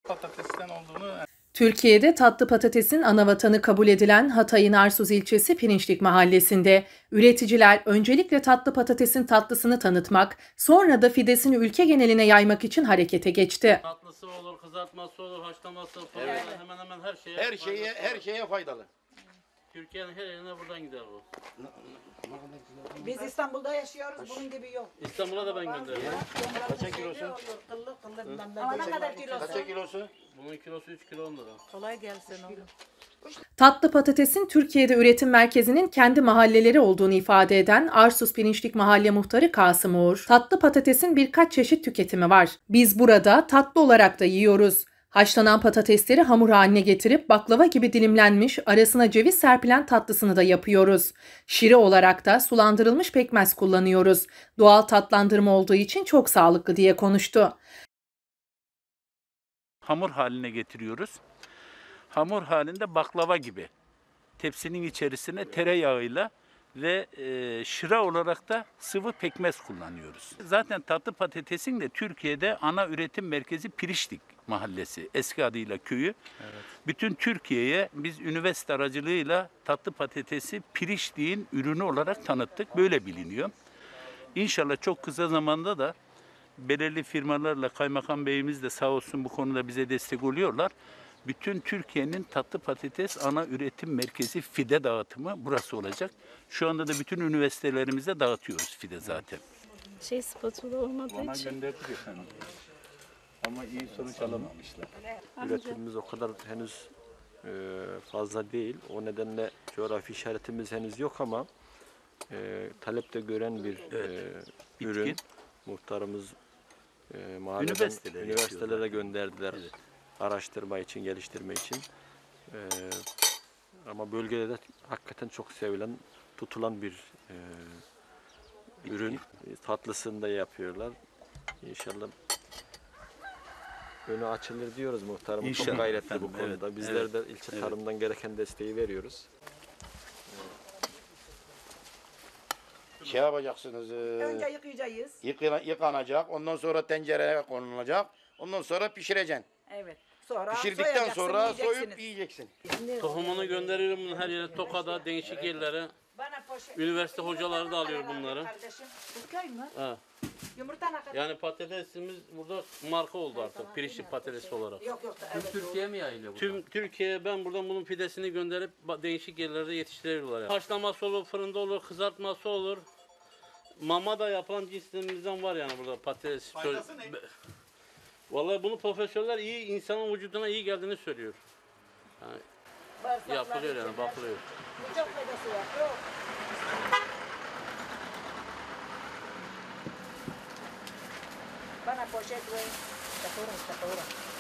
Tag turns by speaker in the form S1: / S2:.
S1: patatesten olduğunu.
S2: Türkiye'de tatlı patatesin anavatanı kabul edilen Hatay'ın Arsuz ilçesi Pirinçlik mahallesinde üreticiler öncelikle tatlı patatesin tatlısını tanıtmak, sonra da fidesini ülke geneline yaymak için harekete geçti.
S3: Tatlısı olur, kızartması olur, haşlaması olur.
S1: Evet.
S3: Hemen hemen
S1: Her şeye faydalı.
S3: Türkiye'nin her yerine buradan gider bu.
S4: Biz İstanbul'da yaşıyoruz, bunun gibi yok.
S3: İstanbul'a da ben gönderiyorum.
S1: Kaça kilosu?
S4: Ama ne kadar kilosu?
S1: Kaça kilosu?
S3: Bunun kilosu 3 kilo 10 lira.
S4: Kolay gelsin oğlum.
S2: Tatlı patatesin Türkiye'de üretim merkezinin kendi mahalleleri olduğunu ifade eden Arsuz Pirinçlik Mahalle Muhtarı Kasım Uğur, tatlı patatesin birkaç çeşit tüketimi var. Biz burada tatlı olarak da yiyoruz. Haşlanan patatesleri hamur haline getirip baklava gibi dilimlenmiş, arasına ceviz serpilen tatlısını da yapıyoruz. Şire olarak da sulandırılmış pekmez kullanıyoruz. Doğal tatlandırma olduğu için çok sağlıklı diye konuştu.
S5: Hamur haline getiriyoruz. Hamur halinde baklava gibi. Tepsinin içerisine tereyağıyla ve şıra olarak da sıvı pekmez kullanıyoruz. Zaten tatlı patatesin de Türkiye'de ana üretim merkezi Pirinçlik mahallesi, eski adıyla köyü. Evet. Bütün Türkiye'ye biz üniversite aracılığıyla tatlı patatesi Pirinçlik'in ürünü olarak tanıttık. Böyle biliniyor. İnşallah çok kısa zamanda da belirli firmalarla Kaymakam Beyimiz de sağ olsun bu konuda bize destek oluyorlar. Bütün Türkiye'nin tatlı patates ana üretim merkezi fide dağıtımı burası olacak. Şu anda da bütün üniversitelerimizde dağıtıyoruz fide zaten.
S6: Spatula olmadığı için.
S5: Gönderdik efendim. Ama iyi sonuç alamamışlar.
S7: Üretimimiz o kadar henüz fazla değil. O nedenle coğrafi işaretimiz henüz yok ama talepte gören bir ürün. Muhtarımız mahalleden üniversitelere gönderdiler. Evet. Araştırma için, geliştirme için. Ama bölgede de hakikaten çok sevilen, tutulan bir ürün. Tatlısını da yapıyorlar. İnşallah önü açılır diyoruz muhtarımız. Çok gayretli bu konuda. Evet. Bizler de ilçe tarımdan gereken desteği veriyoruz.
S1: Şey yapacaksınız.
S4: Önce yıkayacağız.
S1: Yıkanacak. Ondan sonra tencereye konulacak. Ondan sonra pişireceksin.
S4: Evet. Sonra
S1: Pişirdikten sonra soyup yiyeceksin.
S3: Tohumunu gönderiyorum bunun her yere, Toka'da, değişik yerlere. Üniversite hocaları da alıyor bunları. Ha. Yani patatesimiz burada marka oldu artık, Pirinçlik patatesi olarak.
S4: Evet,
S3: Türkiye mi yayılıyor burada? Tüm Türkiye'ye ben buradan bunun pidesini gönderip değişik yerlerde yetiştiriyorlar. Yani. Haşlaması olur, fırında olur, kızartması olur. Mama da yapan cinslerimizden var yani burada patates. Faydası ne? Vallahi bunu profesörler iyi, insanın vücuduna iyi geldiğini söylüyor. Yani yapılıyor yani, bakılıyor.
S4: Çok faydası var. Yok. Bana poşet ve kapora.